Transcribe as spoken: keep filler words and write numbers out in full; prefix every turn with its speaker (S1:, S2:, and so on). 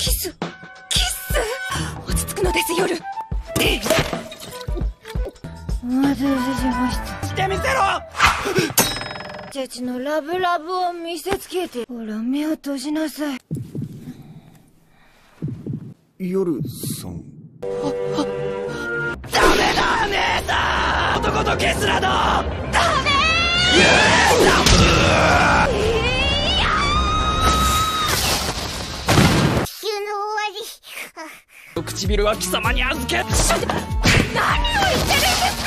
S1: キスキス落ち着くのです夜。お待たせしました。
S2: してみせろ。
S1: たちのラブラブを見せつけて。ほら目を閉じなさい。
S3: 夜さん。
S2: ダメだ姉さん、男とキスなどダメ
S1: 地球の終わり。
S2: 唇は貴様に預け。
S1: 何を言ってるんですか。